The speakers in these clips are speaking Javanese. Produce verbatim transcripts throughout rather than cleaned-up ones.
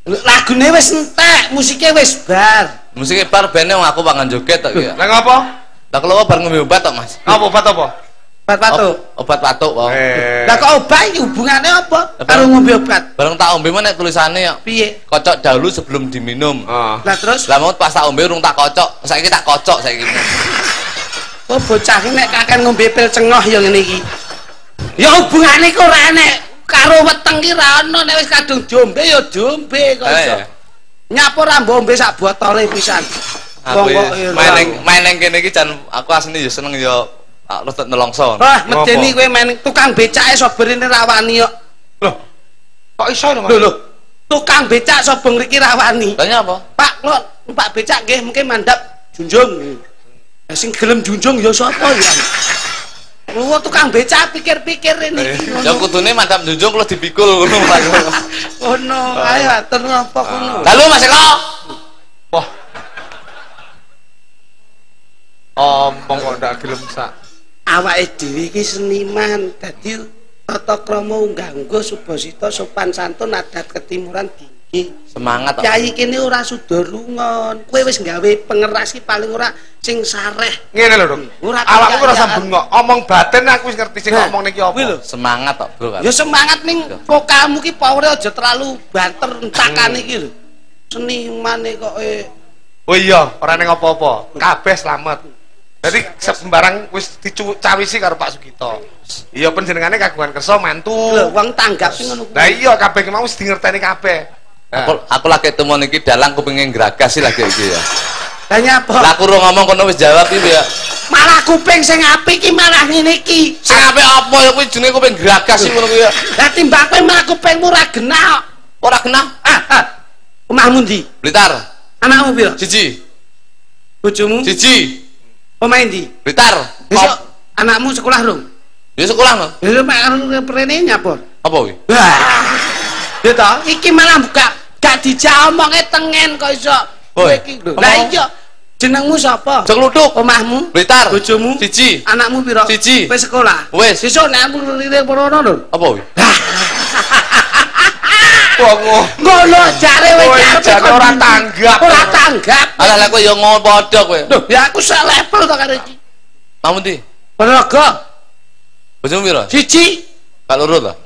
Lagune wis entek, musike wis bar. Musike bar bene wong aku pangan joget tok ya. Lah ngapa? Lah kalau bar ngombe obat tok, Mas. Apa obat apa? Obat batuk. Obat batuk, Pak. Lah kok obat iki hubungane apa karo ngombe obat? Bareng tak ombe meneh tulisane ya. Piye? Kocok dahulu sebelum diminum. Heeh. Lah terus Lah mau pas tak ombe urung tak kocok, saiki tak kocok saiki. oh bocah iki nek kaken ngombe pil cengoh ya ngene iki. Ya hubungane kok ora enek karo weteng ki ra ono nek wis kadung jombe ya jombe kok iso. Nyapo ra mbombe sak botole pisan. Aku main ning main ning kene iki jan aku asline ya seneng ya rada nelongso. Wah, medeni kowe main tukang becake soberine rawani kok. Loh. Kok iso lho, Mas? Lho lho. Tukang becak sobo ngriki rawani. Tanya apa? Pak, kula Pak becak nggih mungkin mandap junjung. Lah sing gelem junjung ya sapa ya? Lu tukang becak pikir-pikir ini. Ya kudune mandap junjung kula dipikul ngono. Oh no, ayo atur napa ngono. Lalu Mas Eko. Wah. Omong kok ndak gelem sak. Awake dhewe iki seniman, dadi tata krama unggah-ungguh subasita sopan santun adat ketimuran tinggi. Semangat kok. Kyai kene ora suda lungon. Kowe wis gawe pengeras ki paling ora sing sareh. Ngene lho, Dok. Awakku ora usah bengok. Omong batin aku wis ngerti sing ngomong niki apa. Semangat kok, Bro. Ya semangat ning vokalmu ki powere aja terlalu banter entakane iki lho. Senimane kok eh. Oh iya, ora ning apa-apa. Kabeh slamet. Jadi sembarang wis dicawisi karo Pak Sugito. Iya panjenengane kagungan kersa mantu. Lho, wong tanggap sing ngono kuwi. Lah iya kabeh ki mau wis dingerteni kabeh. Aku aku lagi temu niki dalang kupingin geragas sih lagi iki ya. Lah nyapa? Lah aku ora ngomong kono wis jawab iki ya. Malah kuping sing apik ki malah ngene iki. Sing apik apa ya kuwi jenenge kuping geragas sih ngono kuwi ya. Lah timbang kowe malah kupingmu ora genah. Ora kenal. Ah, ah. Omahmu ndi? Blitar. Anakmu piro? Siji. Bojomu? Siji. Omah ndi? Blitar. Besok anakmu sekolah rung? Ya sekolah no. Ya mek karo prene nyapa? Apa kuwi? Wah. Ya ta, iki malah buka gak dijak omonge tengen kok iso. Kowe iki lho. Lah iya. Jenengmu sapa? Jenglutuk. Omahmu? Blitar. Bojomu? Siji. Anakmu piro? Siji. Wis sekolah. Wis. Sesuk nek aku lirik merono lho. Apa kuwi? Wong Ngono jare wis jare ora tanggap. Ora tanggap. Alah lek kowe ya ngono padha kowe. Lho, ya aku sak level to karo iki. Kamu ndi? Penaga. Bojomu piro? Siji. Kak loro to?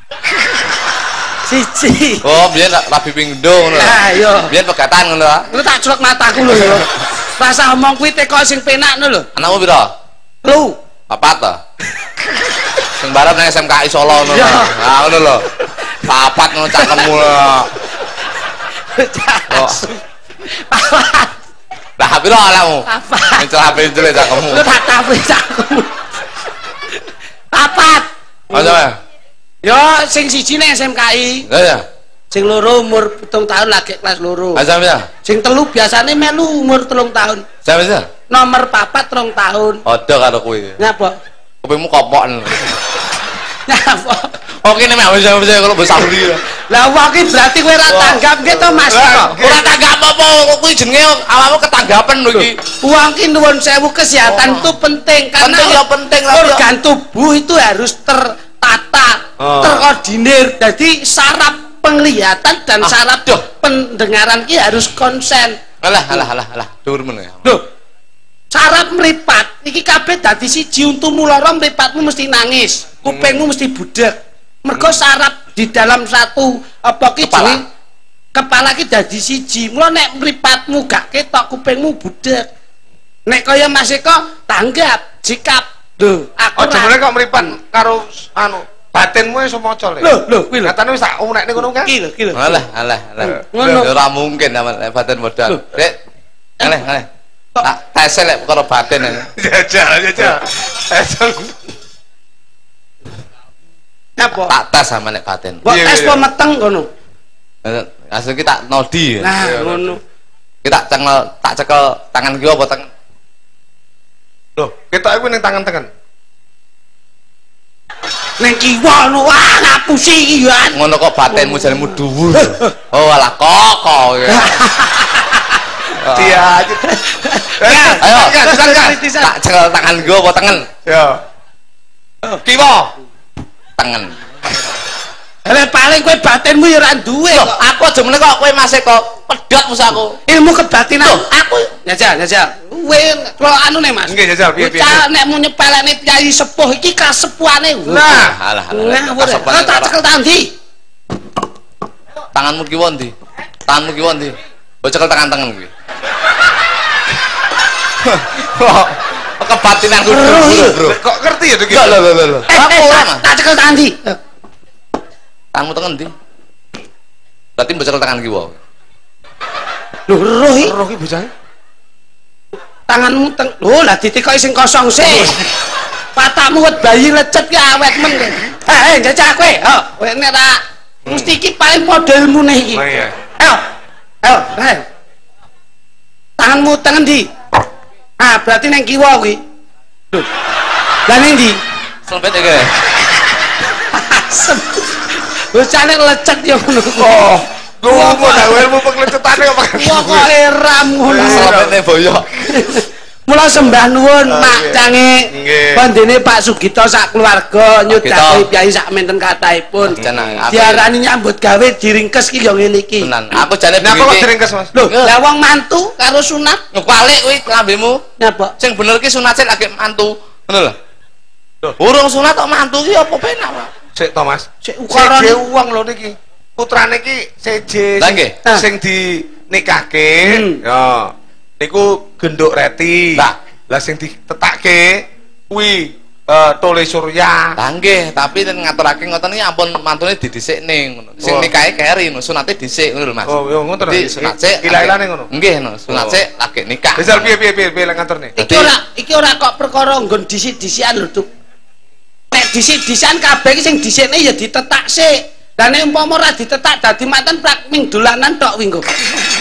Siji. Oh, biyen rabi pingdo ngono. Lah iya. Biyen pegatan ngono ta? Lu tak culek mataku lho ya. Rasa omong kuwi teko sing penakno lho. Anakmu piro? Lu. Papat ta? Sing barat nang S M K I Solo ngono. Nah, ngono lho. Papat ngono cakemmu lho. Oh. Papat. Lah piro anakmu? Papat. Mencel-mencel cakemmu. Lu tak tahu cakemmu. Papat. Aja ya. Yo sing siji nang S M K I. Lah ya. Sing loro umur pitung tahun lagi kelas loro. Aja ya. Sing telu biasane melu umur telung tahun. Sampe ya. Nomor papat rong tahun. Ada karo kowe. Nyapa? Kupingmu kopok. Nyapa? Oke nek wis wis kalau besar iki. Lah wong iki berarti kowe ora tanggap ki to Mas. Ora tanggap apa kuwi jenenge awakmu ketanggapan lho iki. Wong ki nuwun sewu kesehatan itu penting karena penting ya penting lah. Organ tubuh itu harus tertata, terkoordinir. Jadi saraf penglihatan dan saraf pendengaran ki harus konsen. Alah alah alah alah dhuwur men ya. Loh. Saraf mripat iki kabeh dadi siji untumu lara mripatmu mesti nangis, kupingmu mesti budek. Mergo saraf di dalam satu apa ki jenenge kepala ki dadi siji. Mula nek mripatmu gak ketok kupingmu budek. Nek kaya Mas Eko tanggap, sikap. Lho, aku aja meneh kok mripat karo anu batinmu iso maca lho. Lho, lho kuwi lho. Katane wis tak umrekne ngono kan. Iki lho, iki lho. Alah alah alah. Ngono. Ora mungkin nek batin modal. Dek. Alah alah. Tak tesel lek perkara batin. Jajal jajal. Apa? Tak tes sama nek batin. Mbok tes po meteng kono. Asal kita nodi. Nah, ngono. Kita cengel tak cekel tangan kiwa apa tangan. Loh, ketok iku ning tangan tengen. Ning kiwa ngono wah ngapusi iki ya. Ngono kok batinmu jaremu dhuwur. Oh alah kok ya. Dia aja. Ayo, silakan. Tak cekel tangan kiwa apa tangan? Ya. Kiwa. Tangan. Lah paling kowe batinmu ya ora duwe Loh, kok. aku aja meneh kok kowe masih kok pedhot musaku. Ilmu kebatinan Loh. aku nyajal nyajal. Kowe kula anu ne Mas. Nggih, jajal piye piye. Bocah nek mau nyepelane Kyai sepuh iki kasepuhane. Nah, alah Ngawur. alah. Tak cekel tangan ndi? Tanganmu kiwa ndi? Tanganmu kiwa ndi? Mbok cekel tangan-tangan kuwi. Kebatinanku bro, bro. Kok ngerti ya iki? Lho lho lho lho. Eh, Aku eh, ora, tak- Mas. tak cekel tangan ndi? Tanganmu tengen ndi? Berarti mbok cekel tangan kiwa. Lho roh iki Roh iki bocah. tanganmu teng. Lho lah ditikoki sing kosong sih. Patakmu wet bayi lecet ki awet men. Eh, eh jajah kowe. Ho, kowe nek tak mesti iki paling modelmu nih iki. Oh iya. Ayo. Ayo, ayo. Tanganmu tengen ndi? Ah, berarti neng kiwa kuwi. Lho. Lah ning ndi? Selempet iki. Asem. Bocane lecet ya ngono kok. Oh, ngono dah ilmu penglecetane kok pakai. Pokoke ram ngono. Selempete boyok. Mula sembah nuwun Mak nggih. Cange. Nggih. Pandene Pak Sugito sak keluarga nyudahi Sugito. piyai sak menten kathahipun. Jangan, aku- Diarani nyambut gawe diringkes ki ya ngene iki. Tenan. Aku jane Nah, kok begini. diringkes, Mas? Lho, lah wong mantu karo sunat Ngekwalik kuwi lambemu. nyapa? Sing bener ki sunat sik lagi mantu. Ngono lho. Loh. Urung sunat kok mantu ki apa penak, Pak? Sik to, Mas. Sik ukarane Seje uang lho niki. Putrane iki seje Lah nggih. Ah. sing dinikahke. Hmm. Ya. Niku genduk reti. Lah. Lah sing ditetakke kuwi eh Tole Surya. Lah nggih, tapi nek ngaturake ngoten iki ampun mantune didhisikne ngono. Sing Oh. nikahe keri ngono, sunate dhisik ngono lho, Mas. Oh, yo ngoten. Jadi sunat sik. Ilailane ngono. Nggih, no. Sunat Oh. sik lagi nikah. Misal piye piye piye piye lek ngaturne. iki ora iki ora kok perkara nggon disik-disikan lho, Duk. Nek disik-disikan kabeh iki sing dhisikne ya ditetak sik. Lah nek umpama ora ditetak dadi manten prak ming dolanan tok kuwi engko.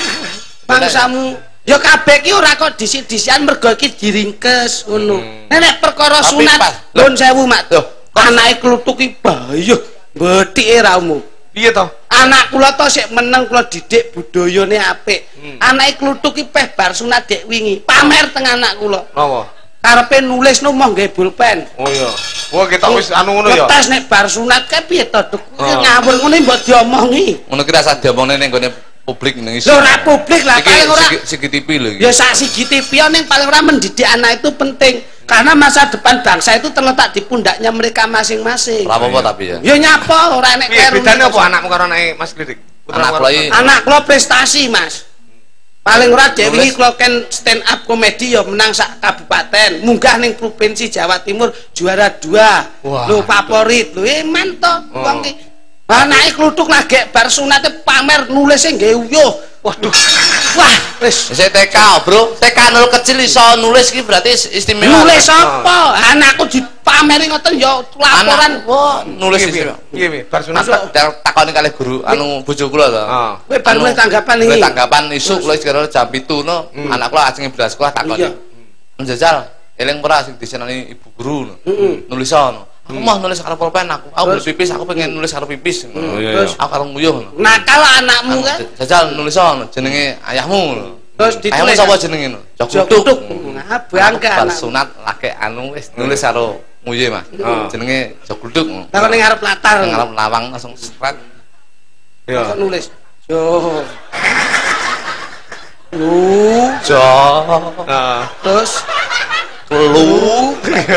Bangsamu ya kabeh iki ora kok disik-disikan mergo iki diringkes ngono. Nek nek perkara Tapi sunat pas. nuwun sewu Mak. Loh, Anake kluthuk iki bayuh, betike ra umum. Piye to? Anak kula to sik meneng kula didik budayane apik. Hmm. Anake kluthuk iki peh bar sunat dek wingi, pamer teng anak kula. Napa? Karepe nulis no mong nggae pulpen. Oh iya. Wah, kita wis anu ngono ya. Ngetes nek bar sunat kae piye to, Duk? Oh. Ngawur ngene mbok diomongi. ngono ki rasa diomongne ning gone publik ning Lho ora publik lah, paling ora Iki T V lho iki. ya sak siji T V ning paling ora mendidik anak itu penting. Karena masa depan bangsa itu terletak di pundaknya mereka masing-masing. Ora apa-apa tapi ya. Ya nyapa ora enek Piye kere. bedane apa anakmu karo anake Mas Klidik? Anak kula iki Anak kula prestasi, Mas. Paling ora dek wingi kula ken stand up komedi ya menang sak kabupaten, munggah ning provinsi Jawa Timur juara dua. Wah. Lho favorit. Lho eman to Oh. wong iki. Anake kluthuk lagi bar sunate pamer nulisnya nggih uyuh. Waduh. Wah, wis. Saya T K, Bro. T K nol kecil iso nulis ki berarti istimewa. Nulis apa? Anakku dipameri ngoten ya laporan. Anak, wah, nulis Piye piye? istimewa. Piye piye? Bar sunat. Mas tak takoni kalih guru anu bojo kula to. Ah. Kowe bar mulai tanggapan Mulai iki. tanggapan isuk kula sekarang jam pitu no. Hmm. Anak kula ajeng belas sekolah takoni. Iya. Menjajal eling ora sing disenani ibu guru no. Heeh. Nulis ono. Aku mau nulis karo pulpen aku. Aku Terus? berpipis, aku pengen nulis karo pipis. Oh, iya, Terus? iya. Aku karo nguyuh no. Nakal anakmu kan. Jajal nulis ono jenenge ayahmu no. Terus Ayahmu ditulis. sapa jenenge no? Jok Jok kutuk. Kutuk. Nah, bangga Bar anak. sunat laki anu wis nulis karo nguyuh Mas. Ah. Jenenge Jok Kutuk. Lah ning ngarep latar. Ngarep lawang langsung seret. Ya. Kok nulis. Yo. Lu Jok Nah. terus lu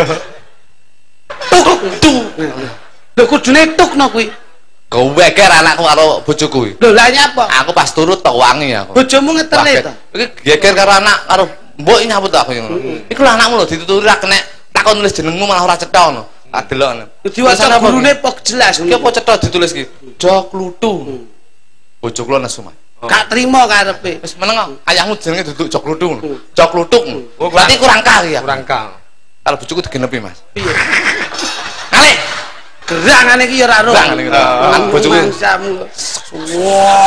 tuk tuk. Lho kudune tuk no kuwi. kowe ker anakku karo bojoku kuwi. Lho lah nyapa? Aku pas turut tok wangi aku. Bojomu ngeterne to. Iki geger karo anak karo mbok iki nyambut aku ngono. Iku lho anakmu lho dituturi ra kenek takon nulis jenengmu malah ora cetha ngono. Tak delok. Diwaca gurune pok jelas. Iki apa cetha ditulis iki? Jok Lutu. Bojo kula nesu Mas. Gak trimo karepe. Wis meneng kok. Ayahmu jenenge duduk Jok Lutu ngono. Jok Lutuk. Oh, Berarti kurang kali ya. Kurang kang. Kalau bojoku digenepi Mas. Piye? Kali. Gerangane iki ya ora ro. Gerangane iki. Kan bojoku. Mangsamu. Wah.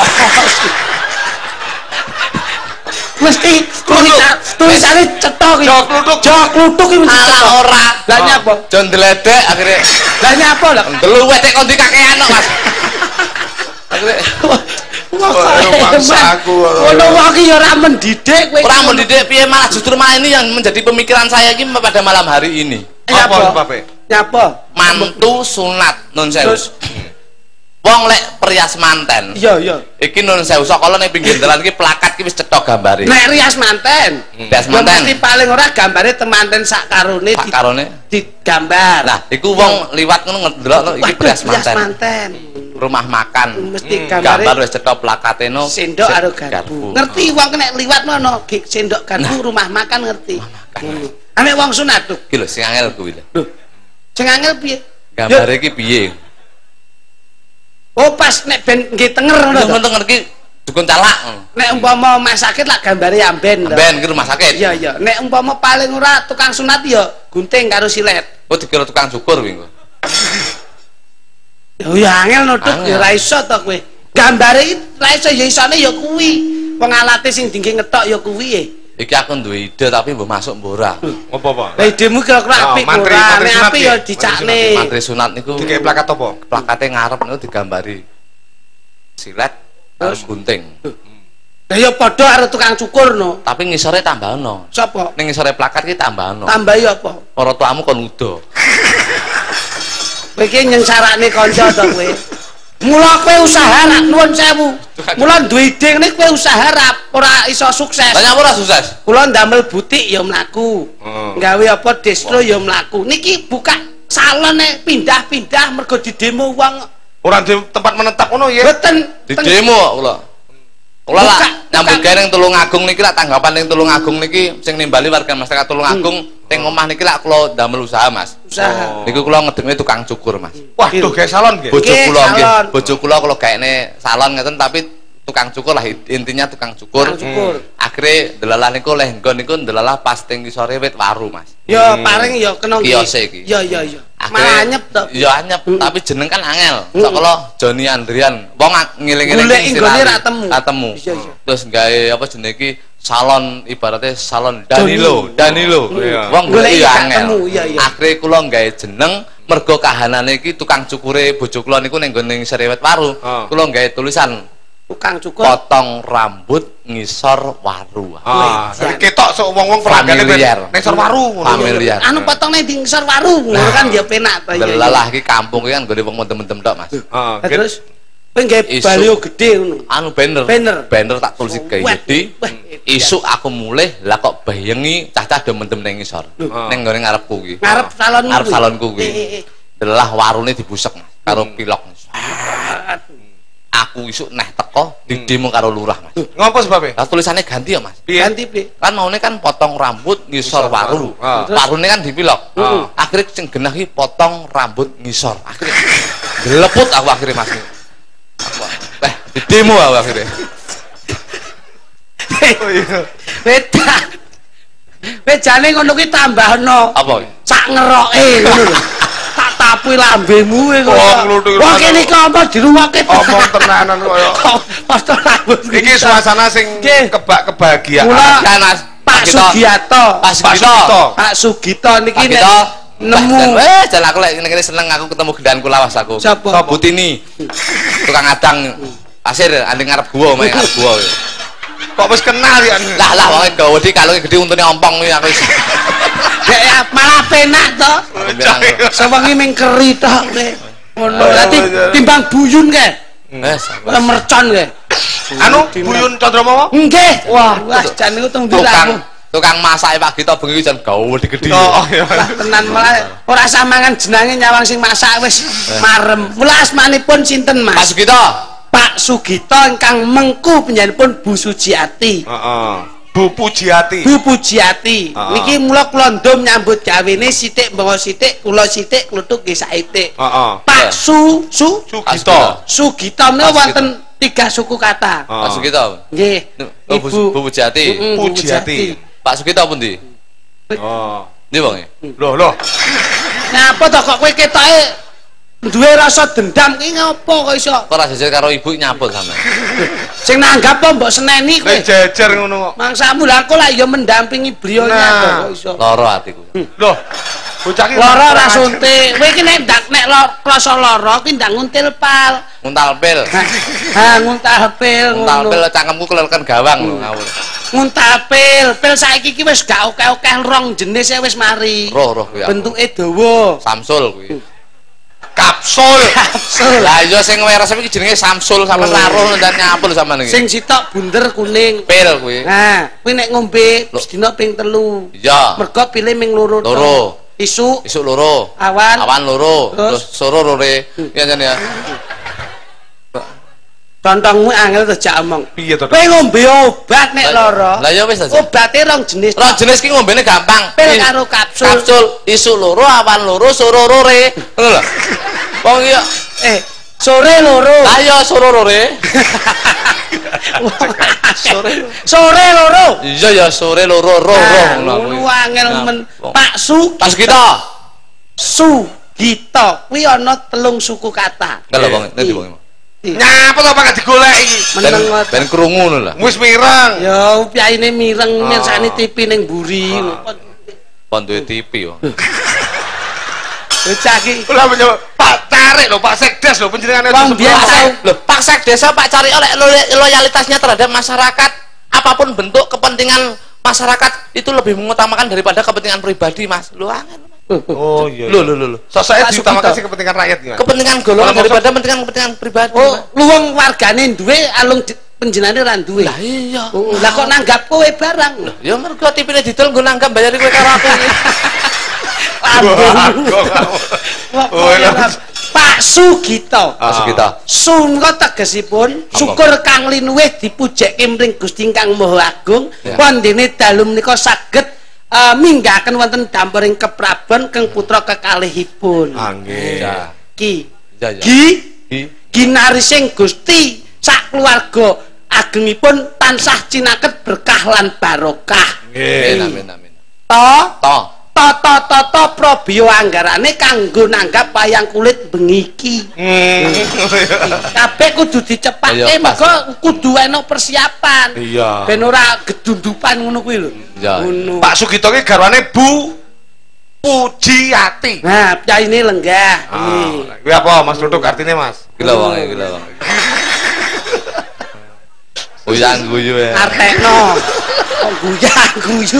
Mesti tulisan tulisane cetha iki. Jok Kluthuk. Jok kluthuk iki mesti cetha. Alah ora. Lah nyapa? Jon dledek akhirnya Lah nyapa lah? Delu wetek kon dikakean kok, Mas. Akhirnya Wah, mangsa aku. Ngono wae ya ora mendidik kowe. ora mendidik piye malah justru malah ini yang menjadi pemikiran saya ini pada malam hari ini. Apa Nyapa? sebabnya? Nyapa? Mantu sunat non sewu. Terus Wong lek perias manten. Iya, iya. Iki nun sewu sakala ning pinggir dalan iki plakat iki wis cetha gambare. Nek rias manten. Rias manten. Mesti paling ora gambare temanten sak karone Sak karone digambar. Nah, iku wong liwat ngono ndelok iki perias manten. manten. Rumah makan. Mesti Hmm. gambare Gambar wis cetha plakate no. Sendok karo garpu. Ngerti wong nek liwat ngono, sendok garpu rumah makan ngerti. Ane wong sunat tuh. Iki lho sing angel kuwi lho. Lho. Sing angel piye? Gambare iki piye? Oh pas nek ben nggih tenger ngono. Ngono tenger iki dukun calak. Nek umpama rumah sakit lah gambare amben to. Amben ki rumah sakit. Iya iya. Nek umpama paling ora tukang sunat ya gunting karo silet. Oh dikira tukang cukur kuwi. Ya ya angel nuduk ya ora iso to kowe. Gambare iki ora iso ya isone ya kuwi. Wong alate sing dingge ngetok ya kuwi e. Iki aku duwe ide tapi mbok masuk mbok ora. Apa apa? Lah idemu kira-kira apik ora. Nek apik ya dicakne. Mantri sunat niku Dikek plakat apa? plakate ngarep niku digambari silet terus gunting. Lah ya padha karo tukang cukur no. Tapi ngisore tambah ono. Sapa? Ning ngisore plakat ki tambah ono. Tambahi apa? Para tuamu kon udo. Kowe iki nyengsarane kanca to kowe. Mula kowe usaha rak nuwun sewu. Mula duwe ide ngene kowe usaha rak ora iso sukses. Banyak ora sukses. Kula ndamel butik ya mlaku. Gawe apa distro ya mlaku. Niki buka salon nek pindah-pindah mergo didemo wong. Ora di tempat menetap ngono ya. Mboten Di demo kok kula. Kula lah Buka, nyambut buka. gawe ning Tulungagung niki lak tanggapan ning Tulungagung niki sing nimbali warga masyarakat Tulungagung teng omah niki lak kula ndamel usaha Mas. usaha. Niku kula ngedeme tukang cukur Mas. Waduh, gawe salon nggih. Bojo Nggih, kula nggih, salon. bojo kula kula gaene salon ngeten tapi tukang cukur lah intinya tukang cukur. Tukang cukur. Akhire delalah niku leh nggon niku delalah pas teng ngisore wit waru Mas. Ya paring ya kena nggih. Kiose iki. Ya ya ya. Akhire- Malah anyep to. Ya anyep, Hmm. tapi jeneng kan angel. Hmm. Sakala Joni Andrian. Wong ngiling-eling Golek iki inggone lali. ra temu. Ra temu. Iya, iya. Terus gawe apa jenenge iki salon ibaratnya salon Danilo, Danilo. Iya. Wong Golek golek gak ya angel. temu, iya, iya. Akhire kula gawe jeneng mergo kahanane iki tukang cukure bojo kula niku ning nggone Serewet Waru. Oh. Kula gawe tulisan Tukang cukur. potong rambut ngisor waru. Ah, Wih, jadi ketok sok wong-wong pelanggan Familiar. ning sor waru ngono. Familiar. Anu potongnya di ngisor warung, ngono kan ya penak to. iya, iya. Delalah iki kampung iki kan gone wong mendem-mendem tok Mas. Heeh. Nah, terus kowe nggawe Isu. balio gede ngono. Anu banner Banner. banner tak tulis kayak Wah, jadi wah, isuk aku mulai lah kok bayengi cacah do mendem nang ngisor ning nggone ngarepku kuwi Ngarep salonmu. ngarep kuwi. salonku kuwi Eh, eh, eh. delah warune dibusek Mas karo pilok aku isuk neh teko di demo karo lurah Mas Ngopo sebabnya? lah tulisannya ganti ya Mas Piye? Ganti piye? kan maune kan potong rambut ngisor Ngisor waru waru. Ah. warune kan dipilok Ah. akhirnya sing genah iki potong rambut ngisor akhirnya geleput aku akhirnya Mas aku eh di demo aku akhirnya Oh iya. Beda. Bejane ngono kuwi tambahno. apa Sak ngeroke ngono lho. Tak tapuhi lambemu kowe ngono. Wong ngluthuk Wong ngono. kene iki apa diruwake. Omong tenanan koyo. Potong rambut. Iki suasana sing Nggih. kebak kebahagiaan. Mula- kan Mas Pak Kita- Sugiyato. Pak Pak Sugito Sugito. Pak Sugito niki Pak nek Sugito nemu eh jalan aku lek ngene seneng aku ketemu gendaanku lawas aku Sapa? Butini tukang adang pasir anding ngarep gua main ngarep gua Kok wis kenal ya? lah lah wong gawe di kalunge gede untune ompong kuwi aku wis ya, ya malah penak to. Sewengi ming keri tok kowe. Ngono. Lah ti- timbang buyun ke. wes Ora mercon ke. Anu Buyun Candramawa? Nggih. Wah, wah jan niku teng tukang dilaku. tukang masak Pak Gito bengi jan gawe gede Oh, iya. Lah tenan malah ora samangan jenenge nyawang sing masak wis marem. Mula asmanipun sinten, Pak Mas? Sugito Pak Sugito ingkang mengku penyanipun Bu Sujiati. Heeh. Bu Pujiati. Bu Pujiati. Ah. Niki mula kula ndom nyambut gawene sithik mbawa sithik, kula sithik kluthuk nggih saithik. Heeh. Pak Su Su Sugito. Sugito menika Pak wonten tiga suku kata. Pak Sugito Nggih. Oh, Bu Bu Pujiati Mm, Bu Pujiati. Pak Sugito pundi Oh. ndi wong e Loh, loh. Ngapa to kok kowe ketoke duwe rasa dendam ki ngopo kok iso? kok ora jejer karo ibu nyambut sampe Sing nanggap apa mbok seneni kowe? Nek jejer ngono kok. Mangsamu lah aku lah ya mendampingi beliaunya Nah. kok iso. loro atiku Loh. Bocah ki Lara ora suntik. Kowe iki nek ndak nek lo- rasa lara ki ndak nguntil pal. nguntal pil Ha nguntal pil nguntal ngono. pil cangkemku keleleken gawang lho ngawur Nguntal pil. Pil saiki ki wis gak akeh-akeh rong jenis wis mari. roh roh kuwi aku. Bentuke dawa. Samsul kuwi kapsul. Kapsul. Lah iya sing resep iki jenenge Samsul sampe raruh ndak nyapul sampean iki. Sing sitok bunder kuning. Pil kuwi. Nah, kuwi nek ngombe sedina ping telu. Iya. Mergo pilih ming loro. Loro. Isuk. Isuk loro. Awan. Awan loro. Terus? Terus soro lore. Ya jan ya. Contongmu angel terjak omong. Piye to? Kowe ngombe obat nek lara. Lah ya wis aja. Obate rong jenis. Rong jenis ki ngombene gampang. Pil karo kapsul. Kapsul isuk loro, awan loro, soro lore. Ngono lho. Wong iya Eh, sore loro. lah ya soro lore. Sore. Sore loro. Iya ya sore loro ro ro ngono angel men. Pak Su. Pas kita. Su Gita kuwi ana telung suku kata. Kalau wong nanti wong. Nyapa to gak digoleki? Meneng Ben ngoten. krungu ngono lah. Wis mireng. Ya piyaine mireng mirsani T V ning mburi. Pon duwe T V yo. Bocah iki Lah menyo Pak Tarik lho, Pak Sekdes lho panjenengane Wong biyen tau. Loh, Pak Sekdesa Pak cari oleh loyalitasnya terhadap masyarakat, apapun bentuk kepentingan masyarakat itu lebih mengutamakan daripada kepentingan pribadi, Mas. Lu angel. Oh iya. Lho lho lho. Sosoknya Pak diutamakan Sugito. sih kepentingan rakyat gimana? Kepentingan golongan Kalau daripada kepentingan kepentingan pribadi. Oh, Mas. luwung wargane duwe alung di- penjenane ra duwe. Lah iya. Oh, lah kok nanggap kowe barang. Ya mergo T V-ne didol nggo nanggap bayari kowe karo aku iki. Ambung. Wah, Oh, ya, Pak Sugito. Masuk kita. Sungko tegesipun syukur kang linuwih dipujekke mring Gusti Kang Maha Agung Ya. wondene dalu menika saged uh, minggahaken wonten dampuring keprabon kang putra kekalihipun. Nggih. Ya. Ki. Ya ya. Gi Ki. ginarising Gusti sak keluarga agengipun tansah cinaket berkah lan barokah. Amin amin amin. To To. tata tata probio anggarane kanggo nanggap wayang kulit bengiki. Hmm. Kabeh kudu dicepake Ayo, pas. mergo kudu ana persiapan. Iya. Ben ora gedundupan ngono kuwi lho. Ya. Ngono. Pak Sugito ki garwane Bu Pujiati. Nah, pyaine lenggah. Ah, kuwi apa Mas Duduk artinya Mas? Gila wong gila wong. Uyang guyu ya. Artekno. Kok guyang guyu.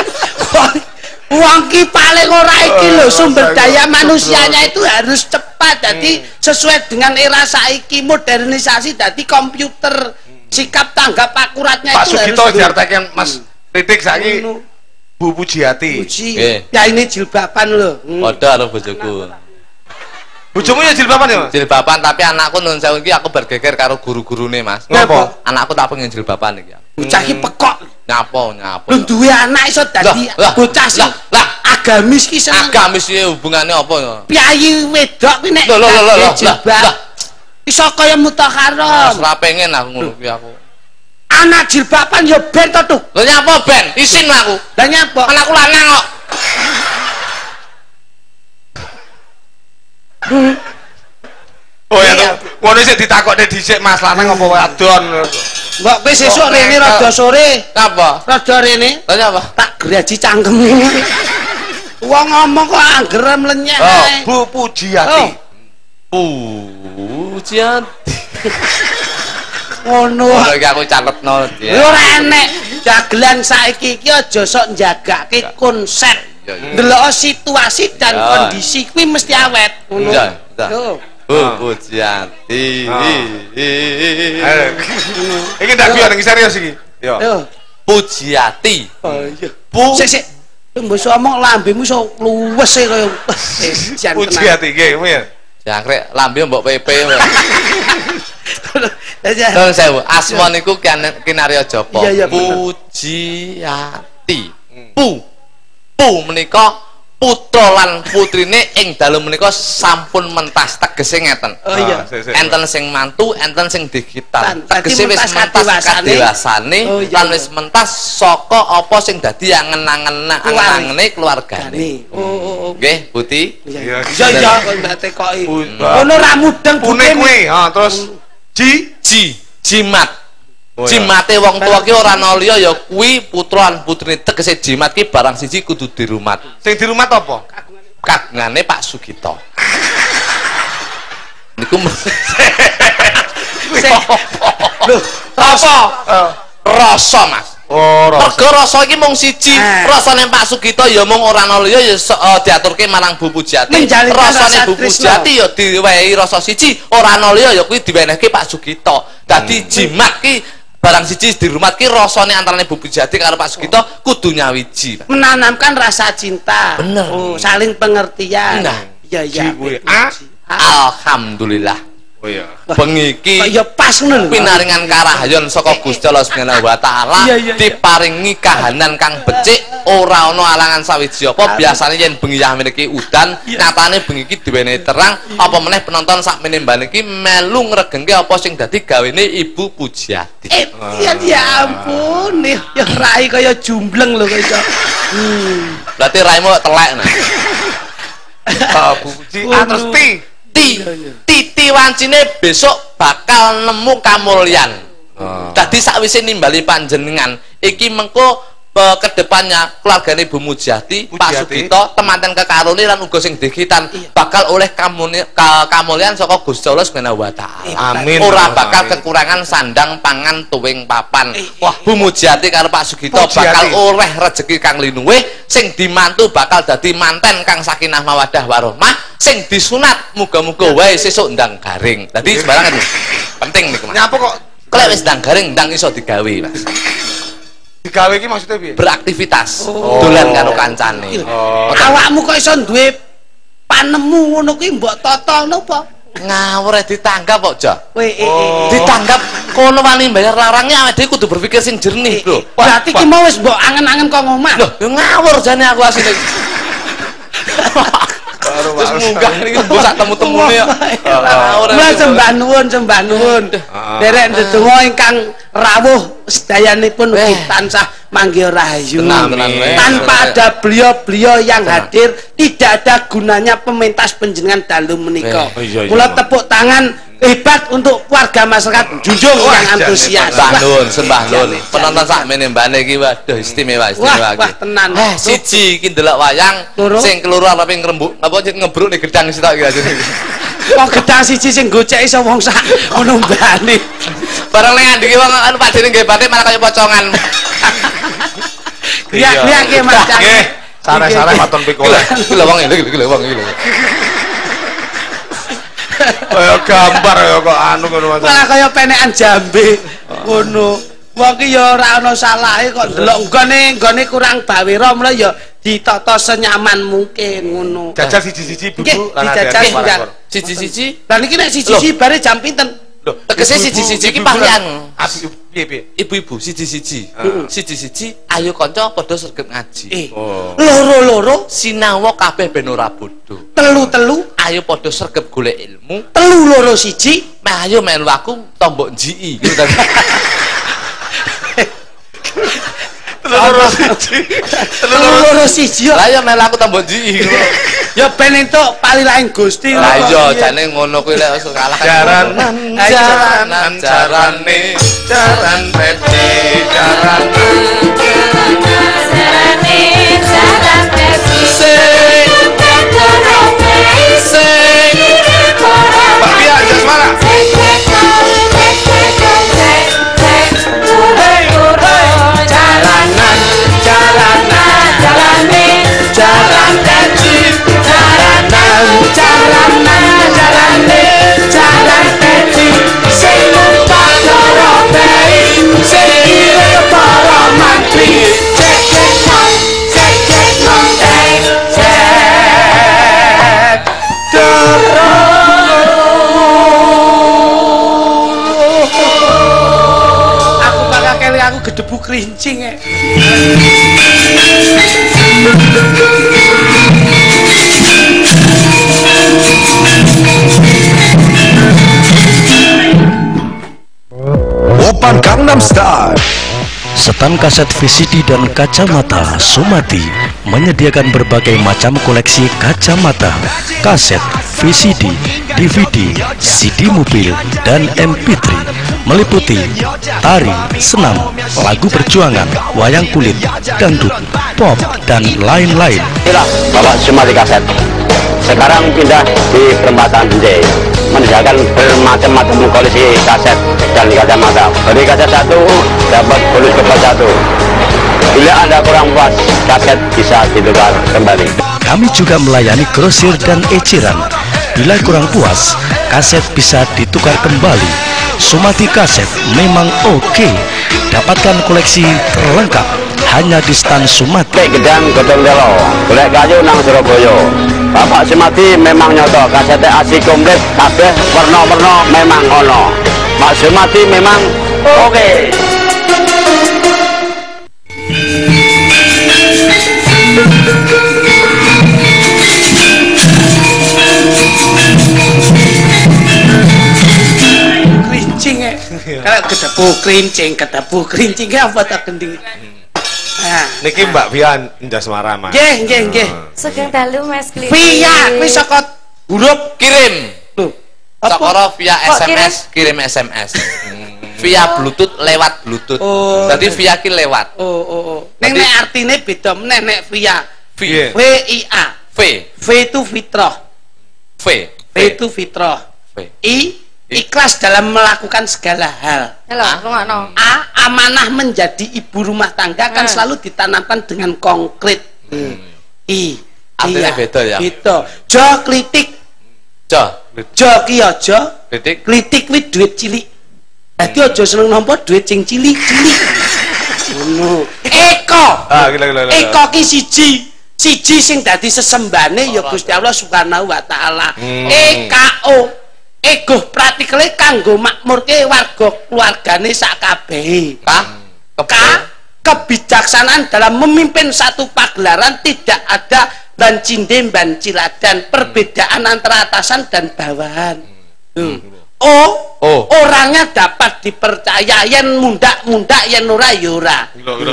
Wong ki paling ora iki lho sumber daya manusianya itu harus cepat. Jadi sesuai dengan era saiki modernisasi dadi komputer. Sikap tanggap akuratnya Pak itu Sugito harus diartikan Mas Titik saiki Ngono. Bu Pujiati. Puji. Nggih. Ya ini jilbaban lho. Hmm. Padha karo bojoku. Bojomu ya jilbaban ya Mas? Jilbaban tapi anakku nun sewu iki aku bergeger karo guru-gurune, Mas. Ngapa? Anakku tak pengen jilbaban iki. Bocah iki pekok. Nyapo nyapo. Lho duwe anak iso dadi Lah, lah, bocah sing lah, lah. agamis ki seneng. Agamis iki hubungane apa ya? Piyayi wedok kuwi nek Lho, lho, lho, lho, nganggo lah, jilbab lah. iso kaya mutaharam. Ora pengen aku ngono kuwi aku. Anak jilbaban ya ben to tuh. Lho nyapa ben? Isin aku. Lah nyapa? Anakku lanang kok. Oh ya tuh. Ngono sik ditakokne dhisik Mas lanang apa wadon. Mbok kowe sesuk Kok rene nekat? rada sore. Apa? Rada rene Lha nyapa? tak graji cangkemmu. Wong ngomong kok angger mlenyek Oh, ae. Bu Pujiati. Pujian. Ngono. Oh, iki aku catetno. Lho ora enek. Dagelan saiki iki aja sok njagake konsep. Ya, ya. Ndelok situasi dan Ya. kondisi kuwi mesti awet. Ngono. Ya, ya. Yo. Pujianti. Ayo. Iki ndak biar iki serius iki. Yo. Yo. Pujiati. Oh iya. Pu Sik sik. Mbok iso omong lambemu iso luwes e kaya eh, jan tenan. Pujiati nggih, ya. jangkrik lambe mbok P P. Ya. Nun sewu, asma niku kin- kinarya japa. Iya, iya, bener. Pujiati. Pu. Pu menika putra lan putrine ing dalu menika sampun mentas tegese ngeten. Oh iya. Ah, sik, sik. Enten sing mantu, enten sing digital. Tan- tadi Tegese wis mentas mentas kadewasane. kadewasane Oh, iya, lan iya. wis mentas saka apa sing dadi angen-angen angen-angene keluargane. Gani. Oh oh oh. Nggih, Buti. Iya Iya. iya iya kok mbak tekoki. Pu- Ngono ra mudeng Pune bukti. kuwi, ha terus Ji Ji, jimat. Oh, iya. Jimate wong tua ki ora ana liya ya kuwi putra lan putrine tegese jimat ki barang siji kudu dirumat. sing di rumah apa? Kagungane Pak Sugito. Niku Sing- Lho, rasa Eh, rasa Mas. Oh, rasa. Mergo rasa iki mung siji. Eh. Rasane Pak Sugito ya mung ora ana liya ya uh, diaturke marang Bu Pujati. Menjalinkan Rasane rasa Bu tresno. Pujati ya diwehi rasa siji, ora ana liya ya kuwi diwenehke Pak Sugito. Dadi jimat ki barang siji dirumat ki rasane antarane Bu Pujati karo Pak Sugito kudu nyawiji. Menanamkan rasa cinta. Bener. Oh, saling pengertian. Nah. Iya iya. Ji, kuwi. Ah. Alhamdulillah. Oh iya. Bengi iki Ya pas ngono lho. pinaringan karahayon saka Gusti Allah Subhanahu wa taala Iya, iya, iya. diparingi kahanan kang becik ora ana alangan sawiji apa biasane yen bengi yah meniki udan nyatane bengi iki diwenehi terang apa meneh penonton sak menembane iki melu ngregengke apa sing dadi gawene Ibu Pujati. Eh, ya, ya ampun, nih, ya rai kaya jumbleng lho kaya iso. Hmm. Berarti raimu telek nah. Ah, Bu Puji, ah terus ti. Ti titi wancine besok bakal nemu kamulyan. Oh. Dadi sakwise nimbali panjenengan iki mengko uh, kedepannya keluargane Bu Mujati, Pak Pujati. Sugito, temanten kekarone lan uga sing dikitan bakal oleh kamuni, ka, kamulyan saka Gusti Allah Subhanahu wa taala. Amin. Ora bakal Amin. kekurangan sandang pangan tuwing papan. Eh, Wah, Bu Mujati karo Pak Sugito Pujati. bakal oleh rezeki kang linuwih, sing dimantu bakal dadi manten kang sakinah mawaddah warahmah, sing disunat muga-muga wae sesuk ndang garing. Dadi sembarangan lho. Penting niku, Mas. Nyapa kok Klek wis ndang garing ndang iso digawe, Mas. digawe iki maksudnya piye? Beraktivitas, Oh. dolan karo kancane. Oh. Awakmu kok iso duwe panemu ngono kuwi mbok totono apa? Ngawur e ditanggap kok, Jo. Kowe eh, eh, Oh. Ditanggap kono wani bayar larangnya awake dhewe kudu berpikir sing jernih, Bro. berarti ki mau wis mbok angen-angen kok ngomah. Loh, yo ngawur jane aku asine. Baru Terus baru. munggah niki mbok sak temu-temune yo. Ngawur. Mulai sembah nuwun, sembah nuwun. Ah. Derek ndedonga ingkang rawuh sedayanipun Eh. ugi tansah manggih rahayu. Tenang, tenang, weh. Tanpa ada beliau-beliau yang hadir, tidak ada gunanya pementas panjenengan dalu menika. Eh. Oh, iya, iya. Kula tepuk tangan hebat untuk warga masyarakat Junjung Wah, yang antusias. Sembah Wah, nun, sembah nun. jane, Penonton jane. sak mene mbane iki waduh istimewa istimewa Wah, iki. wah, tenan. Eh, siji iki ndelok wayang Loro. sing keloro tapi ngrembug apa jeneng ngebruk ning gedang sitok iki aja. Kok gedang siji sing gocek iso wong sak ngono mbane. Barang ning andiki wong anu padene nggih batik malah kaya pocongan. Riak-riak ki Mas. Cak. Nggih, sare-sare maton pikul. Iki lho wong iki lho wong iki lho. Kaya gambar ya kok anu ngono Mas. Malah kaya penekan jambe ngono. Wong ki ya ora ana salahe kok ndelok nggone nggone kurang bawira mulai ya ditata senyaman mungkin ngono. Jajal siji-siji Nggih, buku lan dijajal, ada njang. Siji-siji Lah niki nek siji-siji bare jam pinten? Loh, tegese ibu-ibu- siji-siji iki ibu-ibu pahlian. lan- Abi piye piye? ibu-ibu siji-siji. Heeh. Siji-siji ayo kanca padha sregep ngaji. Eh, Oh. loro-loro, Sinawa kabeh ben ora bodho. telu-telu, Ayo padha sregep golek ilmu. telu loro siji. Meh ayo melu aku tombok njiki. Loro siji. Telu loro siji. Lah ya melu aku tombok njiki. Ya ben entuk palilaing Gusti. Lah iya Piye? jane ngono kuwi lek wis kalah kan. Jaranan, jaranan jarane jaran peti, jaran Mbak Bia, Jasmara. Jalanan, jalanan, jalane, jalan kecil, jalanan, jalanan, jalane, jalan kecil, sing numpak dorobei, sing kira para mantri, cek cek nong, cek cek nong, cek cek, terus. Aku bakal kali aku gedebu kerincing ya. Open Gangnam Style. Setan kaset V C D dan kacamata Sumati menyediakan berbagai macam koleksi kacamata, kaset, V C D, D V D, C D mobil, dan M P tiga meliputi tari, senam, lagu perjuangan, wayang kulit, dangdut, pop, dan lain-lain. Inilah Bapak Sumati Kaset. Sekarang pindah di perempatan Benjai, menyediakan bermacam-macam koleksi kaset dan kacamata. Beli kaset satu dapat bonus kebal satu. kaset bisa ditukar kembali. Kami juga melayani grosir dan eceran. Bila kurang puas, kaset bisa ditukar kembali. Sumati Kaset memang oke. Dapatkan koleksi terlengkap hanya di stand Sumati. Golek gedang godhong telo, golek kayu nang Surabaya. Bapak Sumati memang nyoto, kaset asli komplit, kabeh warna-warna memang ono. Pak Sumati memang oke. Krincing ya. Kalau kedepu krincing, kedepu krincing apa tak gending. Nah, Niki Mbak Fian Indah Semara, Mas. nggih, nggih, nggih. Sugeng dalu Mas Kliti. Via kuwi saka huruf Kirim. lho. Sakara via Kok S M S, kirim S M S. Via Bluetooth lewat Bluetooth. Oh. Jadi via ki lewat. Oh, oh, oh. Ning Berarti- nek artine beda meneh nek via. Piye? V I A. V, V itu fitrah. V, V itu fitrah. V. I ikhlas dalam melakukan segala hal. Halo, rungokno. A amanah menjadi ibu rumah tangga kan Hmm. selalu ditanamkan dengan konkret. I Artinya iya, beda ya? Beda. Jo klitik. Jo, Jo ki aja. titik. Klitik kuwi duit cilik. Dadi aja seneng nampa duit sing cilik-cilik. Ngono. Eko. Ah, gila gila gila. Eko ki siji. Siji sing dadi sesembane ya Gusti Allah Subhanahu wa taala. Hmm. E K O. Ego pratikale kanggo makmurke warga keluargane sak kabehe. K, K kebijaksanaan dalam memimpin satu pagelaran, tidak ada ban cinde ban ciladan, perbedaan antara atasan dan bawahan. Tuh. O, O. orangnya dapat dipercaya, yen mundak-mundak yen ora ya ora. Gila gila.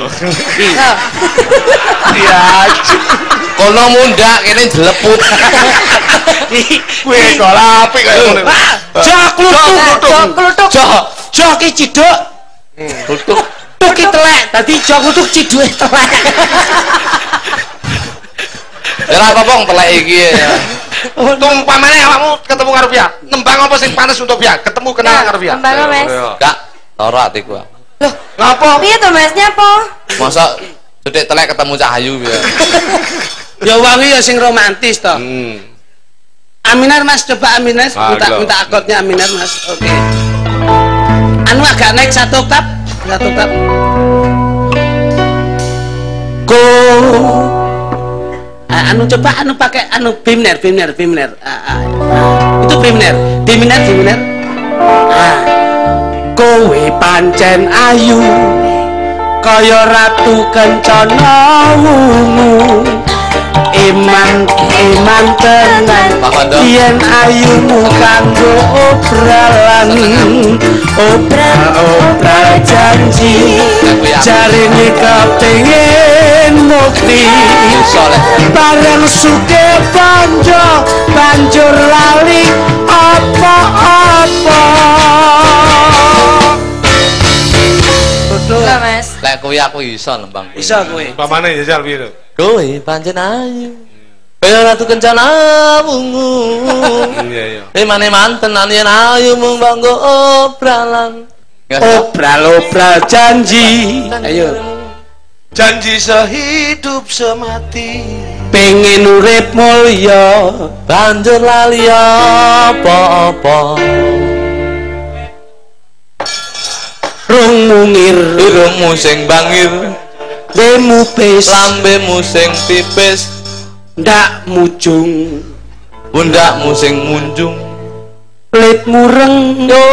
Iya. kono mundak kene jeleput. Kuwi sekolah apik kaya ngono. Jo kluthuk, Jo kluthuk. Jo, jo ki ciduk, Kluthuk. tuk ki telek, dadi jo kluthuk ciduke telek. Ya ora apa-apa telek iki ya. Tumpamane awakmu ketemu karo Pia, nembang apa sing panes untuk Pia? Ketemu kenal karo Pia. Nembang, Mas. Kak, lara atiku. Loh, Ngapa? piye to Mas nyapa? Masa sedek telek ketemu Cahayu ya. Ya wangi ya sing romantis toh. Hmm. Aminar Mas, coba Aminar, Ah, minta gila. minta akordnya Aminar Mas. Oke. Anu agak naik satu oktav, satu oktav. Go. Ah, anu coba anu pakai anu B minor, B minor, B minor. Ah, ah, ah. Itu B minor, D minor, D minor. Ah. Kowe pancen ayu kaya ratu kencana wungu. Iman iman tenan Pak Wando. yen ayumu kanggo obralan obral obral janji jarine kepengin mukti Soleh. bareng suke banjo banjur lali apa-apa. Lho Mas. Lek kuwi aku iso nembang. Bisa kowe. Pamane jajal piye to? Kowe pancen ayu. Kaya ratu kencana wungu. Iya iya. Emane mantenan yen ayu mung banggo obralan. Obral-obral janji. Ayo. Janji sehidup semati. Pengen urip mulya. Banjur lali apa-apa. Rung mungir. Irungmu sing bangir, Demu pes. lambemu sing tipis, Ndak mujung. pundakmu sing munjung. Pelit mureng. Yo,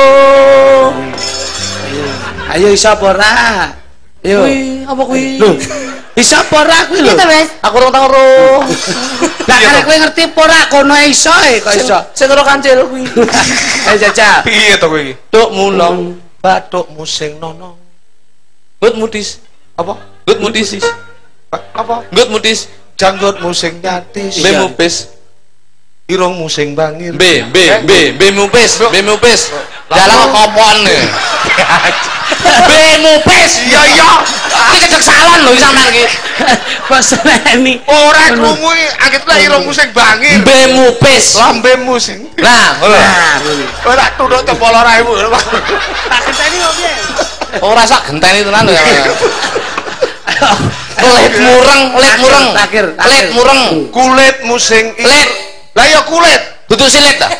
Ayo isa apa ora? Ayo. kuwi apa kuwi? Lho. Isa apa ora kuwi lho? Piye to Mas? Aku ora tau ro. Lah karek kowe ngerti apa ora kono iso e kok iso. Sing ora kancil kuwi. Ayo jajal. Piye to kowe iki? Tuk mulong, Bathukmu sing nono. gut mudis. Apa? Gut mudis. Apa? Gut mudis. Janggutmu sing nyatis. B mupis. Irungmu sing bangir. B B B B mupis. B mupis. Dalam kopon. B mupis. Iya iya. Iki kejeksalan lho sampean iki. Kok seneni? Ora krungu iki anggitlah irungmu sing bangir. B mupis. Lambemu sing. Nah, ngono. Ora tuthuk cepol ora ibu. Tak kenteni kok piye? Ora sak genteni tenan lho. Ayo, Kulit mureng, kulit mureng. Terakhir, terakhir. Kulit mureng. Kulitmu sing Kulit. Lah ya kulit. Duduk silit ta?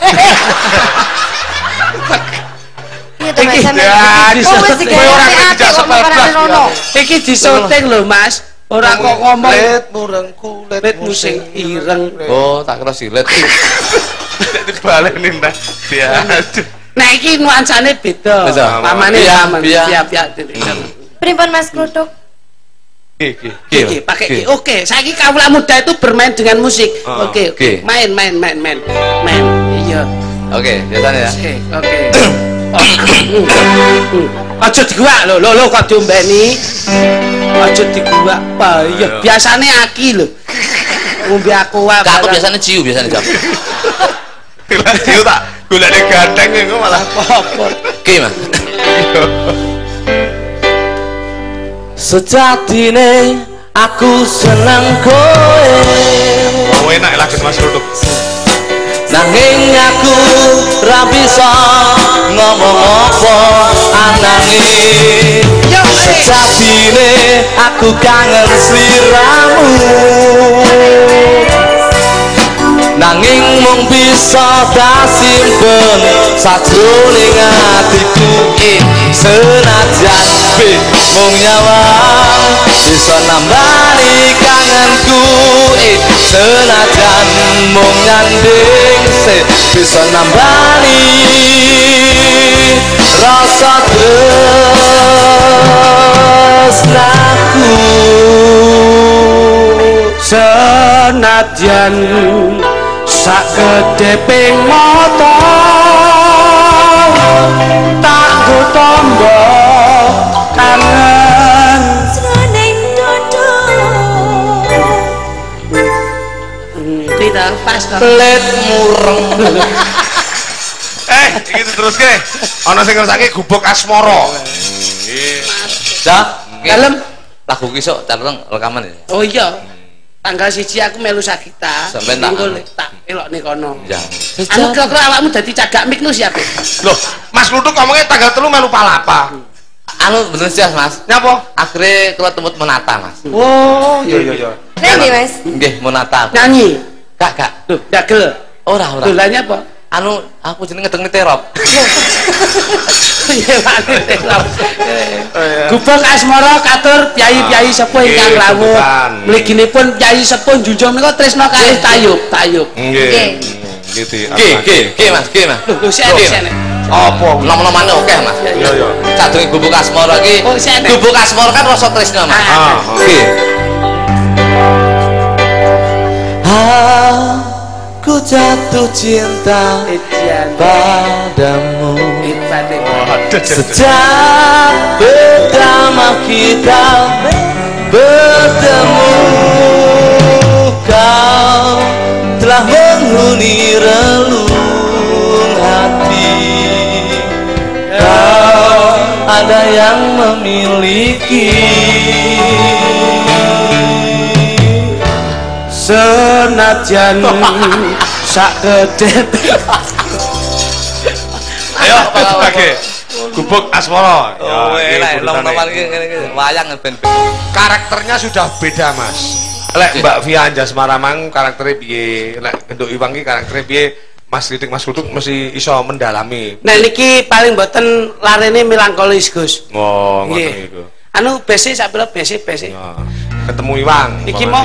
Iya to Mas. Ya, Oh wis kowe ora dijak sebelas. Iki disoting lho Mas. Ora kok ngomong Kulit mureng, kulit kulit musing ireng. Oh, tak kira silit. Nek dibaleni ndak. Ya. Nah iki nuansane beda. Beda. Pamane Iya, paman. iya. Siap ya. Pripun Mas Kluthuk? Iki. Oke, pakai iki. Oke, saiki kawula muda itu bermain dengan musik. Oh, Oke, oke. oke. Main, main, main, main. Main. Iya. Oke, biasanya ya. Oke, oke. Aja diguak lho, lho lho kok diombeni. Aja diguak. Apa ya biasane aki lho. Ngombe aku wae. Gak, aku biasanya ciu biasanya jam. Lah ciu tak golekne gandeng engko malah apa. Oke, Mas. Sejatine aku seneng kowe. Oh enak lagi Mas Ruduk. Nanging aku ra bisa ngomong apa ananging sejatine aku kangen sliramu. Nanging mung bisa tak simpen sajroning atiku. Senajan be mung nyawang bisa nambani kangenku. Senajan mung nyanding se bisa nambani rasa tresnaku. Senajan sak kedeping mata tak go tombo kangen Jroning dodo. tidak pas kok. Pelit mureng. Eh, iki terus ke. Ana sing ngersake gubuk asmara. Dah, Dalem. lagu ki sok tareng rekaman ya. Oh iya. Tanggal siji aku melu Sagita. Sampeyan tak Minggu anu. le- tak elokne kono. Ya. Anu kira-kira awakmu dadi cagak mik nu siapa? Loh, Mas Kluthuk ngomongnya tanggal telu melu palapa. Anu bener sih Mas. Nyapa? Akhirnya kalau temut menata Mas. Oh, Iya iya iya. Nanti Mas. Nggih menata. nyanyi. Kak kak. Loh, dagel. Ora ora. Dolannya apa? Anu aku jenenge ngedeng terop. Iya, Pak. Gubuk asmara katur piyai-piyai sepuh ingkang Nggih, rawuh. kebutuhan. Mliginipun piyai sepuh junjung menika tresna kalih tayub, tayub. Nggih. Gitu. Nggih nggih nggih Mas, nggih Mas. Lho, lho sene sene. Apa? Nom-nomane oke Mas. Iya iya. Sadurunge gubuk asmara iki. Oh, sene. Gubuk asmara kan rasa tresna Mas. Ah. Nggih. Aku jatuh cinta Ejan. padamu Ibadah. sejak pertama kita bertemu. Kau telah menghuni relung hati. Kau ada yang memiliki. Senajan sak kedep. Ayo, oke. Gubuk asmara. Oh, Ya, enak, iki nom-noman urusannya. iki ngene iki wayang ben. Karakternya sudah beda, Mas. Lek Mbak Via Anjasmara mang karakternya piye? Lek Genduk Iwang iki karakternya piye? Mas Ridik Mas Kluthuk mesti iso mendalami. Nah niki paling mboten larene melankolis, Gus. Oh, ngoten Nggih. iku. Anu bese sak pira bese bese. Ya. Ketemu Iwang. Iki mau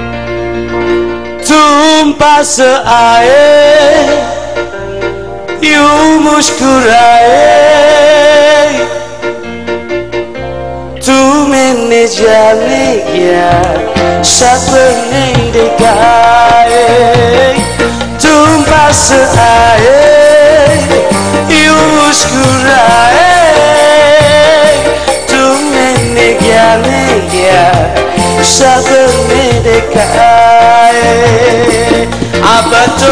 Tumpah seair You muskurae Tu menejane ya Sapening dekai Tumpah seair You muskurae Tu menejane ya Sapening dekai Apa tu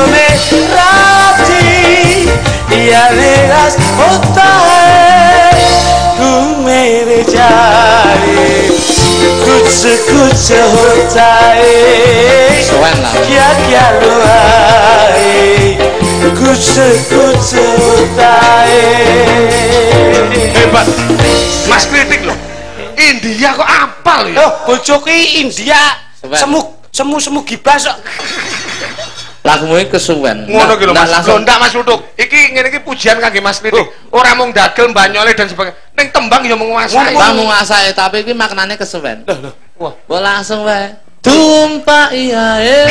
merati Ya legas otae Tu mere jare Kuch kuch hotae Kya kya loae Kuch kuch hotae Hebat. Mas Kritik loh. India kok apal ya? Loh, bojoku India semu semu semu gibas kok. Lagumu iki kesuwen. Ngono ki lho Mas. langsung Ndak Mas Luduk. Iki ngene iki pujian kangge Mas Lidik. Ora mung dagel banyole dan sebagainya. Ning tembang ya menguasai. Bang menguasai tapi iki maknane kesuwen. Loh loh. Wah, Bo langsung wae. Tumpai ae.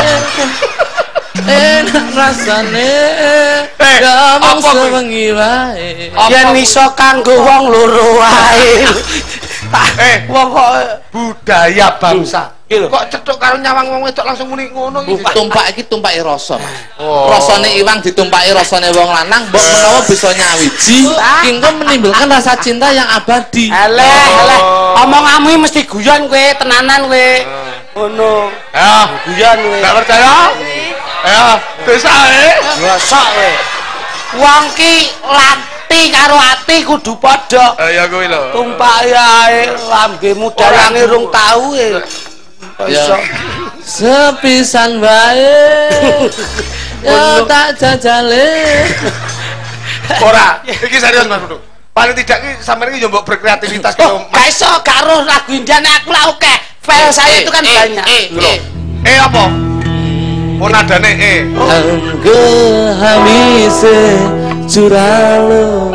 Enak rasane. Gamung sewengi wae. Yen iso kanggo wong loro wae. Eh, Wong kok budaya bangsa. Iki lho. Kok cethuk karo nyawang wong wedok langsung muni ngono iki. Tumpak iki tumpaki rasa, Mas. Oh. Rasane iwang ditumpaki rasane wong lanang, mbok menawa bisa nyawiji, engko menimbulkan rasa cinta yang abadi. Eleh, eleh. Omonganmu iki mesti guyon kowe, tenanan kowe. Ngono. Ya, Guyon kowe. enggak percaya? Ya, desa e. Ngosok kowe. Wong ki lati karo ati kudu padha. Eh ya kuwi lho. Tumpaki ae lambemu dalange rung tau e. Iso. Sepisan wae. Ya tak jajale. Ora, iki serius Mas Buduk. Paling tidak iki sampeyan iki yo mbok berkreativitas Oh, karo gak iso karo lagu Indian aku lah oke. File saya itu kan banyak. Loh. Eh apa? Oh nadane eh. Angge hamise curalo.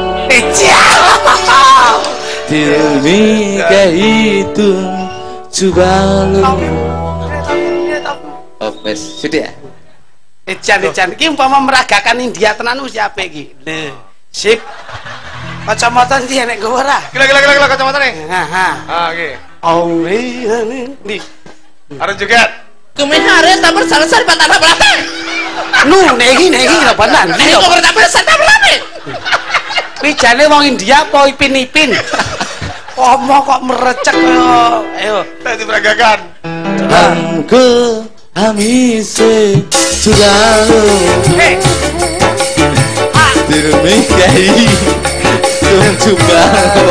Tilmi kehitung cubalo. Oh, wes, sudah ya? Ejan ejan iki umpama meragakan India tenan wis apik iki. Lho, sip. Kacamata ndi nek gowo ora? Gila gila gila gila kacamata nih. Ha ha. Ah, iki. Only ndi. Arep joget. Kumihare tak bersalah-salah patah belakang. Nu nek iki nek iki lho benar. Nek kok tak bersalah belakang. Kuwi jane wong India apa ipin-ipin. Omong kok merecek kaya ayo Tadi peragakan. Angge hamise curalo. Hei. Tilmi kehitung cubalo.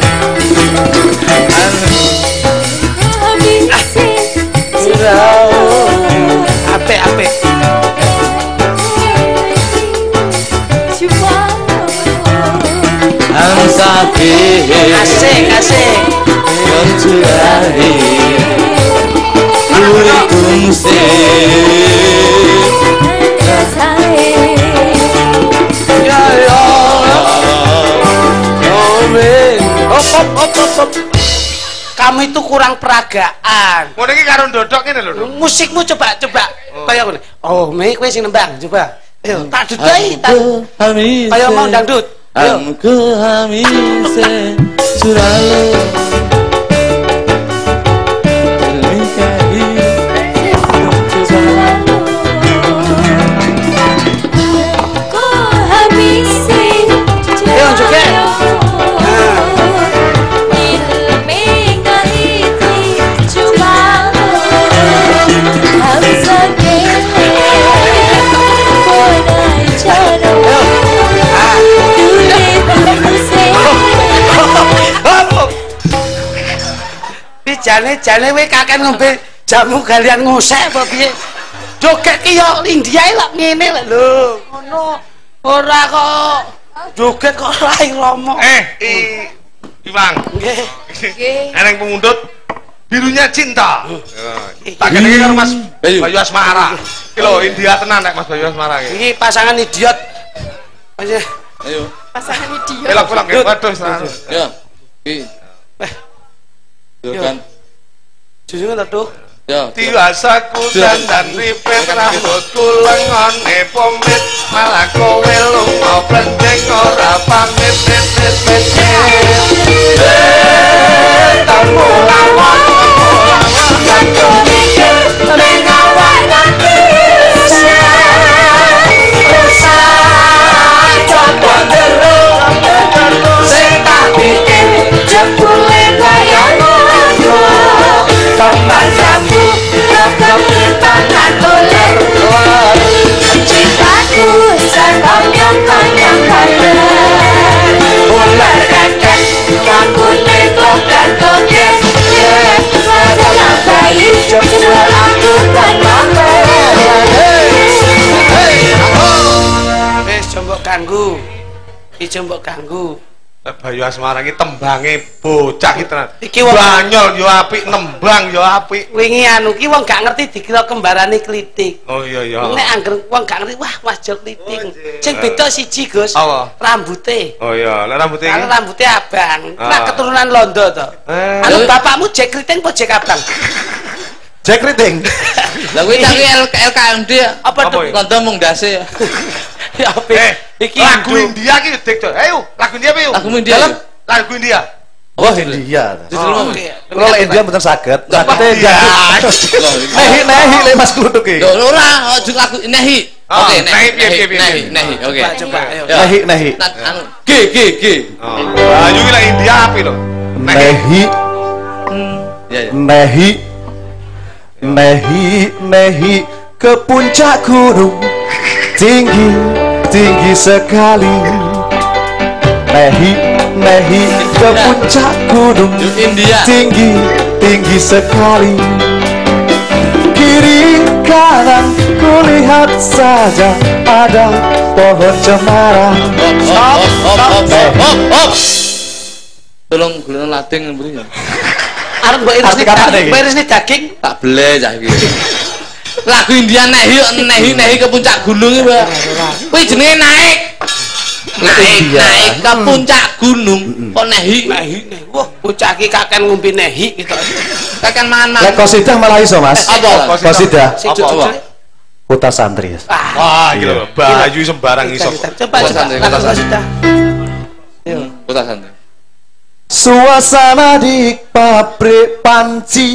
Apik apik. Ansake Asik asik. Mencurahi Kurikum se Ya ya. Hop hop hop hop hop. Kamu itu kurang peragaan. Ngono iki karo ndodok ngene lho. Musikmu coba coba kaya ngene. Oh, me kowe sing nembang coba. Ayo tak dudai tak. Kaya mau dangdut. Ayo. Angge hamise curalo. Tilmi kehitung cubalo. Ayo joget. Jane jane we kakek ngombe jamu galian ngosek apa piye? Joget ki yo India lak ngene lek lho. Ngono. Ora kok joget kok ora romo. Eh, i Iwang. Nggih. Nggih. Eneng pemundut birunya cinta. Tak kene iki karo Mas Bayu. Bayu Asmara. Iki lho India tenan nek Mas Bayu Asmara iki. Iki pasangan idiot. Ayo. Ayo. Pasangan idiot. Pulang-pulang nggih. Waduh, selalu. Yo. Ki. Eh. Yo Yo. kan. Jujur ta, Duk? Yo. Tiwasaku dandan ripet rambutku lengone pomit malah kowe lunga blendeng ora pamit mit mit mit eh tamu lawan aku mikir ning awak ati usah coba dulu sing tak bikin jebule bayangku sampai jamu kepitangan ular cintaku sarang yang panjang panjang ular kakek aku nego Bayu Asmara iki tembange bocah iki tenan. Iki wong Banyol yo apik, nembang yo apik. wingi anu ki wong gak ngerti dikira kembarane klitik. Oh iya iya. Nek angger wong gak ngerti wah Mas Jo klitik. Sing beda siji Gus. Apa? Rambuté. Oh iya, lek rambut iki. Kalau rambutnya abang, Ah. nah keturunan Londo to. Eh. Anu bapakmu Jack Kriting apa Jack abang? Jack Riting. Lah kuwi tak L K M D Apa Apa tuh? ya? Londo mung dase. Ya apa? Eh, Iki lagu Hindu. India ki Dik. Ayo, lagu India apa yuk? Lagu India, Dalam yuk. lagu India. Oh India. Judul Oke. Kalau lek India mboten saged. Saged India. nehi nehi le Mas Kluthuk iki. Lho ora ojo lagu nehi. Ah, Oke, nehi, piye, piye, piye, nehi, piye. nehi. Oke. Coba coba ayo. Ya. Nehi nehi. Nah, anu G G G. Oh. Bayu ki lek India apa lho? Nehi Ya ya. nehi nehi nehi ke puncak gunung tinggi tinggi sekali. Nehi nehi ke puncak gunung Yuk, India. tinggi tinggi sekali. Kiri kanan kulihat saja ada pohon cemara. Hop hop hop hop hop hop. Tolong gulung lading mburi ya. Arep mbok iris Arti kata daging, iki. mbok iris daging. Tak bele cah iki. Lagu India nehi nehi nehi ke puncak gunung iki, Mbak. Kuwi jenenge naik. Naik India. naik ke puncak gunung. Kok nehi? Nehi nehi. Wah, bocah iki kaken ngombe nehi gitu. Kakan mangan. Lek qasidah malah iso Mas. Apa? Qasidah Sing Apa, jujur. apa? Kota Santri. Ah, Wah, iki lho, Bayu sembarang iso. coba Kota coba. Santri, Lagu Kota Santri. sudah. Kota santai. Suasana di pabrik panci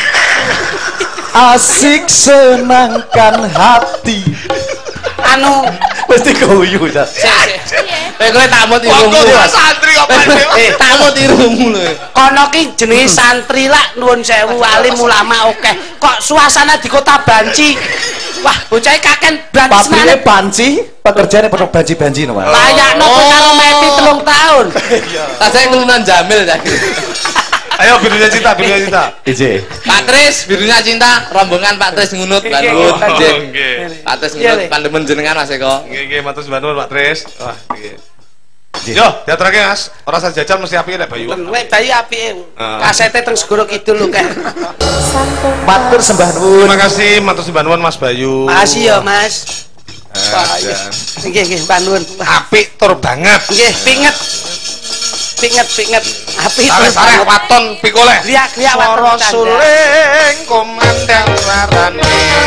asik senangkan hati. Anu Mesti guyu ya. Eh kowe tak mut irungmu. Kok santri apa sih? Eh, tak mut irungmu lho. kono ki jenenge santri lak nuwun sewu alim ulama oke. Kok suasana di Kota Banci. Wah, bocah kaken berarti Pabriknya senane panci, pekerjaannya penuh banci-banci no Mas. layakno kowe karo meti telung tahun. Tak saya kelunan Jamil cah iki. Ayo birunya cinta, birunya cinta. Ije. Pak Tris, birunya cinta, rombongan Pak Tris ngunut, Nggih, bangun, nggih, nggih. Nggih. Pak Tris Iya, ngunut, Le. pandemen jenengan Mas Eko. Nggih, nggih, matur suwun Pak Tris. Wah, nggih. Yo, diaturake Mas. Ora usah jajal mesti apike lek Bayu. Wek bayi apike. Ah. Kasete teng Segoro Kidul lho kae. Matur sembah nuwun. Terima kasih, matur suwun Mas Bayu. Makasih ya, Mas. Wah, iya. Dan Nggih, nggih, panuwun. apik tur banget. Nggih, pinget. Pinget, pinget. Apik. Sareh-sareh waton pikoleh. Riak-riak waton Swara tanda. suling komandang sarane.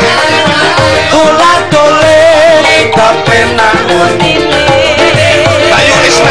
Tulah-tuling kepenak Bayu Krisna.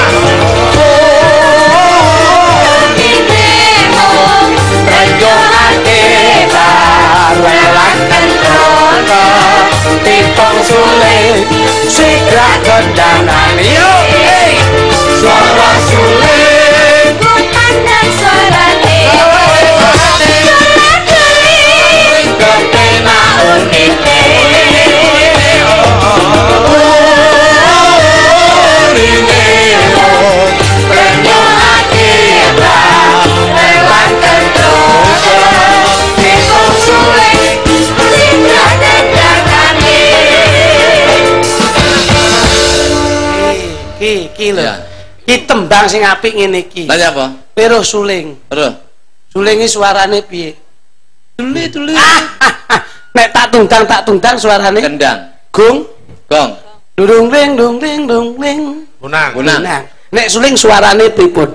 Ki, ki lho. Iya. Ki tembang sing apik ngene iki. Lah apa? Pero suling. Terus. Suling iki suarane piye? Tuli tuli. Nek tak tunggang tak tunggang suarane Kendang. gong Gong. dung ring dung ring dung ring. Unang. Unang. Nah, nek suling suarane pripun?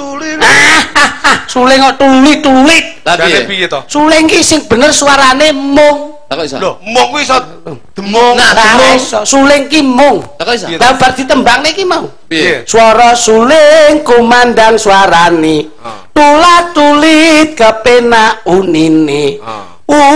Suling kok tulit-tulit. Tapi Jane piye to? Suling ki sing bener suarane mung. tak kok iso. Lho, mong kuwi iso demung. Nah, Ora demung. iso. Suling ki mung. Tak kok iso. Piye? Lah bar ditembang niki mau. Piye? Suara suling kumandang suarane. Ah. Tulat tulit kepenak unine. Ah.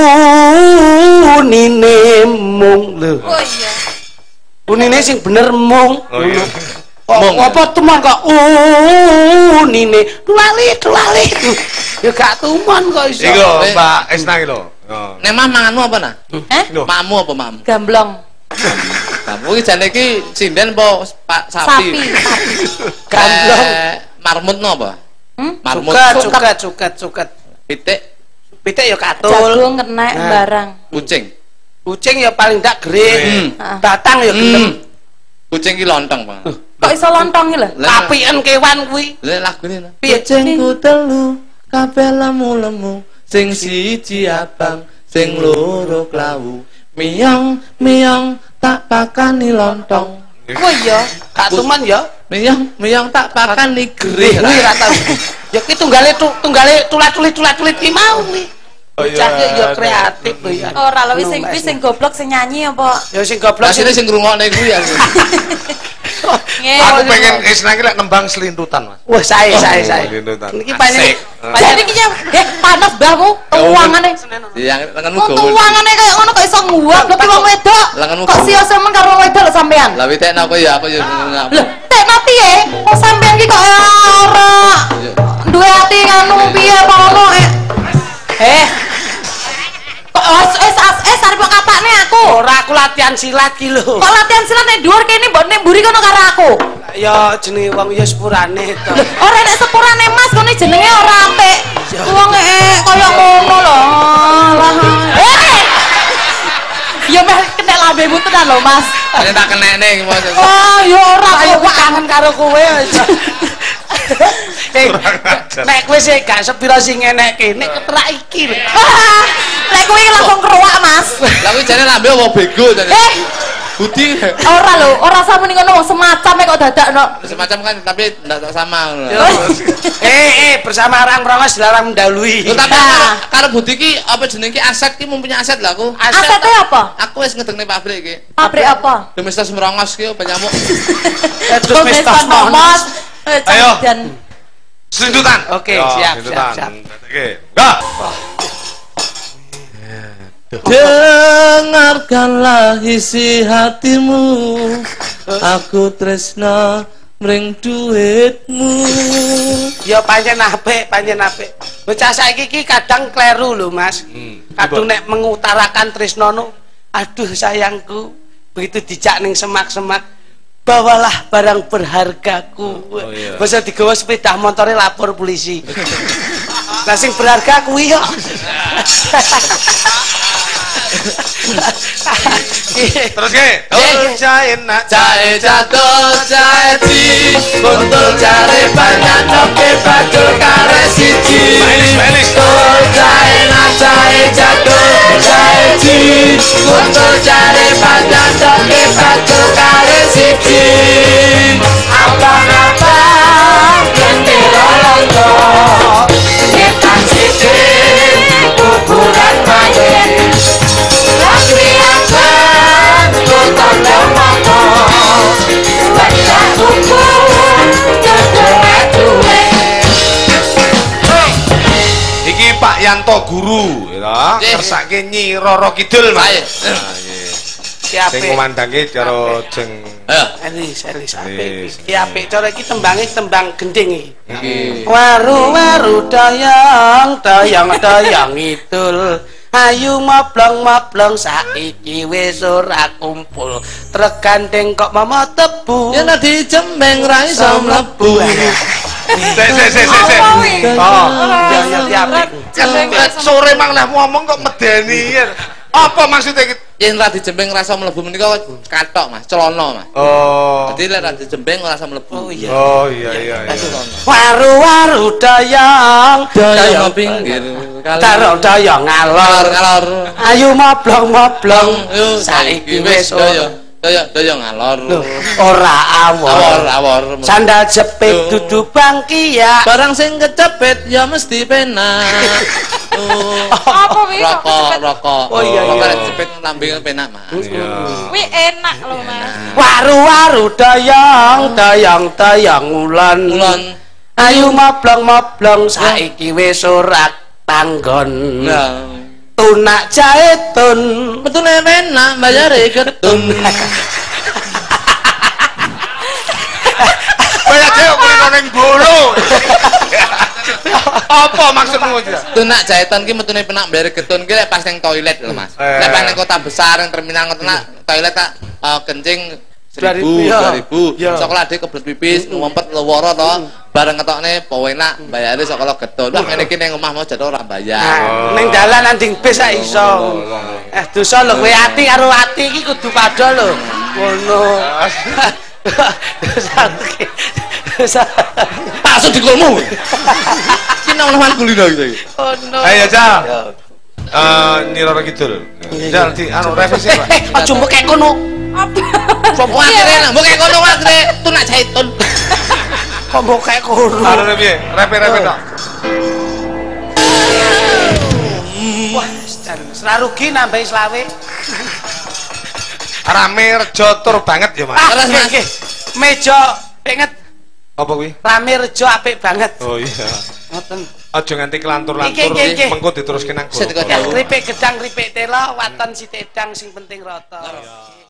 Unine mung lho. Oh iya. Unine sing bener mung. Oh iya. Kok Mung. apa tumon kok unine tulalit tulalit. Ya gak tumon kok iso. Iki lho, Eh. Mbak Esna iki lho. Oh. Nek mah manganmu apa nah? Eh? Lho. Makmu apa makmu? Gamblong. Kamu iki jane iki sinden apa pak Sapi. sapi? Gamblong. Eh, marmut no apa? Hmm? Marmut. Cuket, cuket, cuket, cuket. Pitik, Pitik ya katul. Jagung kena Nah. barang. kucing. Kucing ya paling ndak Hmm. gering. Heeh. Batang ya gelem. Kucing ki lontong, Bang. Kok iso lontong iki lho? Kapien kewan kuwi. Lek lagune lho. Piye? Kucingku telu, kabeh lemu-lemu, sing siji abang, sing loro klawu. Miyong, miyong, tak pakani lontong. Oh iya, Kak Tuman ya. Miyong, miyong tak pakani gerih. Kuwi ra tau. Ya ki tunggale tunggale tulat-tulit tulat-tulit ki mau kuwi. Bocah ki ya kreatif lho ya. Ora lho wis sing kuwi sing goblok sing nyanyi apa? Ya sing goblok Asine sing ngrungokne kuwi ya. Aku pengen isnang lek nembang selintutan, Mas. Wah, sae sae sae. Selintutan. Niki panjang. Jadi ki ya eh panas mbahmu tuwangane. Iya, lenganmu Kok gowo. tuwangane kaya ngono kok iso nguwak lho ki wong wedok. Lenganmu Kok sia-sia men karo wong wedok lho sampean. Lah witekno aku ya, aku ya Lho, tek mati ya. Kok sampean ki kok ora duwe ati nganu piye apa ngono eh. Eh. Kok es es es arep kok katane aku. Ora aku latihan silat ki lho. Kok latihan silat nek dhuwur kene mbok nek mburi kono karo aku. Ya jenenge wong ya sepurane to. Ora nek sepurane Mas kene jenenge ora apik. Wong eh kaya ngono lho. Lah. Eh. Ya meh kena lambemu tenan lho Mas. Nek tak kenekne iki Mas. Oh, ya ora Ayo kok kangen karo kowe. Eh, nek kowe sih gak sepira sing enek kene keterak iki lho. Nek kowe langsung keruak Mas. Lah kuwi jane lambe apa bego jane. Eh, Budi. ora lho, ora sampe ngono wong semacam kok dadakno. Semacam kan tapi ndak sama ngono. Eh, eh bersama orang rongos dilarang mendahului. Lho tapi karo, karo Budi ki apa jenenge ki aset ki mempunyai aset lah aku. Asete apa? Aku wis ngedengne pabrik iki. Pabrik apa? Domestos merongos ki penyamuk. Terus wis tos Mas. Ayo. Dan Selintutan. Oke, Yo, siap, selintutan. siap, siap. Oke. Dah. Dengarkanlah isi hatimu, aku tresna mring duitmu. Ya pancen apik, pancen apik. Bocah saiki iki kadang kleru lho, Mas. Kadang nek mengutarakan tresnono, aduh sayangku, begitu dijak ning semak-semak, bawalah barang berhargaku. Oh, iya. Bisa digawa sepeda motornya lapor polisi. Lah sing berharga kuwi yo. Terus ke? Tul cain nak Cae jatuh cae ci, kuntul cari banyak noke bajul kare siji. Tul cae nak cae jatuh cae ci, kuntul cari banyak noke bajul kare siji. Abang-abang gendera lontong, nyetan siji, kuburan magen. Lagi akan kutang lemono, banyak hukum kedua-dua. Iki Pak Yanto guru, ya. Kersake Nyi Roro Kidul, Mas. Nah, nggih. Sing ngomandangke cara jeng Ayo. Elis, elis apik. Elis. Iki apik cara iki tembange tembang gending iki. Iki. Waru-waru dayang, dayang dayang idul. Ayu moblong-moblong saiki wis ora kumpul. Trek gandeng kok mama tebu. Yen di jembeng ra iso mlebu. Sik sik sik sik sik. Oh, Ya ya ya apik. kan sore mang lah ngomong kok medeni. Apa maksudnya iki? Yen ra di jembeng ra iso mlebu menika katok Mas, celana Mas. Oh. Dadi lek ra di jembeng ora iso mlebu. Oh iya. Oh iya iya iya. Waru-waru dayang, Dayang pinggir Daro dayang ngalor. ngalor ngalor. Ayu moblong-moblong Yo saiki wis ora. daya daya ngalor. Ora awor. Awor awor. Sandal jepit Yo. dudu bangkia. Barang sing kecepet ya mesti penak. Oh. Apa wi? Rokok, rokok. Oh, iya, Rokok iya. lek cepet lambung penak, Mas. Iya. Wi enak lho Mas. Waru-waru dayang, dayang dayang ulan. Ulon. Ayu moblong-moblong saiki wis ora tanggon. Nah. Tunak jaitun. Betul penak bayare ketun. Kaya dhewe kulino ning bolo. Apa maksudmu iki? Tunak jahitan ki metune penak bayare ketun ki lek pas ning toilet lho, Mas. Eh. Lek pas ning kota besar ning terminal ngoten nak toilet tak eh, kencing seribu, Dua ribu, ya. dua ribu. Ya. Sekolah ade kebelet pipis, ngumpet leworo to. Bareng ketokne po enak bayare sekolah getun. Wah ngene iki ning omah mau jatuh ora bayar. Nah, ning dalan anjing bis sak iso. Eh dosa lho kowe ati karo ati iki kudu padha lho. Ngono. Langsung dikulmu. Ki nang-nang kulino iki. Oh no. Ayo, Jal. Eh, Nyiroro Kidul. Jal di anu revisi, Pak. Aja mbok kek kono. Sopo akhire mbok kek kono akhire tunak zaitun. Kok mbok kek kono. Anu piye? Repe-repe tok. Wah, jan ora rugi nambahi selawe. Rame rejo tur banget ya, Mas. Ah, nggih nggih. Meja penget Apa kuwi? rame rejo apik banget. Oh iya. Ngoten. Aja nganti kelantur-lantur Nggih, nggih, nggih. mengko diteruske nang Sik, kono. Ya, kripik gedang kripik tela waton si tedang sing penting rata.